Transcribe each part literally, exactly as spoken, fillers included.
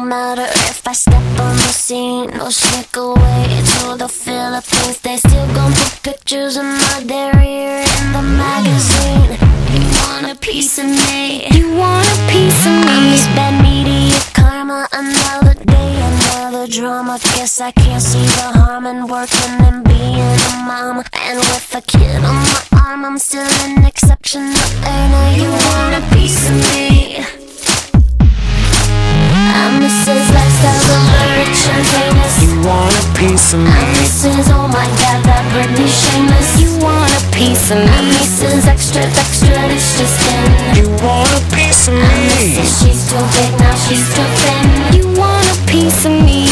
matter if I step on the scene or sneak away to the Philippines. They still gon' put pictures of my derriere in the magazine. You want a piece of me? You want a piece of me? I'm this bad media karma. Another day, another drama. Guess I can't see the harm in working and being a mom. And with a kid on my arm, I'm still an exceptional earner. You want a piece of me? I'm Missus Lifestyle of the rich and famous. You want a piece of me? I'm Missus Oh my God, that Britney Shameless. You want a piece of me? I'm Missus Extra, extra, it's just in. You want a piece of I'm me? Missus She's too big, now she's too thin. You want a piece of me?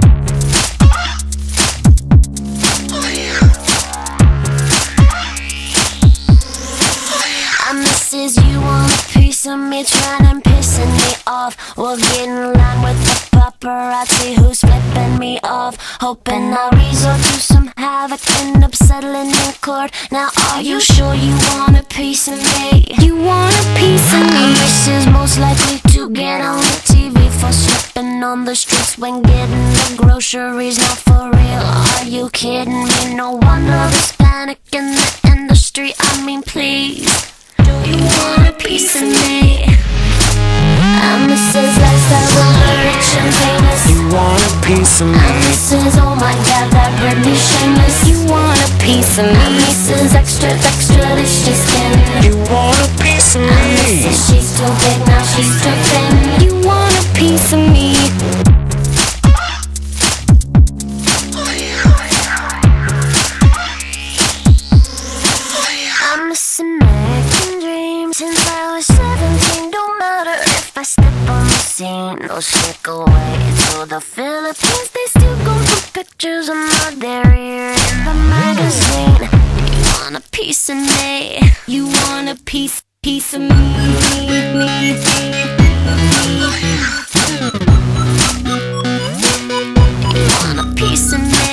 I'm Missus You want a piece of me? Trying and pissing me off. We'll get in line with the paparazzi who's flipping me off. Hoping I'll resort to some havoc, end up settling in court. Now are you sure you want a piece of me? You want a piece of me? Missus Most likely to get on the T V for slipping on the streets when getting the groceries. Not for real, are you kidding me? No wonder there's panic in the industry. I mean please, do you want a piece of me? I'm Missus Lifestyle of the rich and famous. You want a piece of me? I'm Missus Oh my God, that Britney Shameless. You want a piece of me? I'm Missus Extra, extra, delicious skin. You want a piece of I'm me? Missus She's too big, now she's too thin. You want a piece of me? I'm Miss American Dream since I was seventeen. Don't matter if I step on the scene or sneak away to the Philippines. They still gon' put pictures of my derriere in the magazine. You want a piece of me? You want a piece, piece of me? me, You want a piece of me?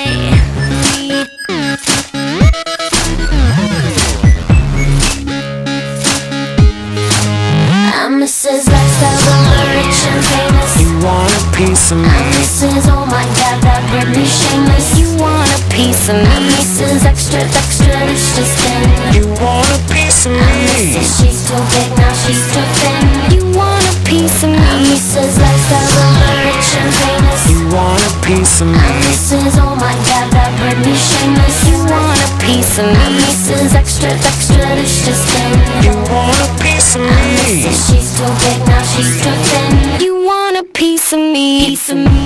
I'm Missus Lifestyle of the rich and famous. You want a piece of I'm me? Missus Oh my God, that Britney Shameless. You want a piece of me? I'm Missus Extra, extra, it's just in. You want a piece of I'm me? Missus She's too big, now she's too thin. You want a piece of me? I'm Missus Lifestyle of the rich and famous. You want a piece of I'm me? Missus Oh my God, that Britney Shameless. You want a piece of me? I'm Missus Extra, extra, it's just in. You want a piece of I'm me? Missus She's too big, now she's too thin. You want a piece of me? Piece of me?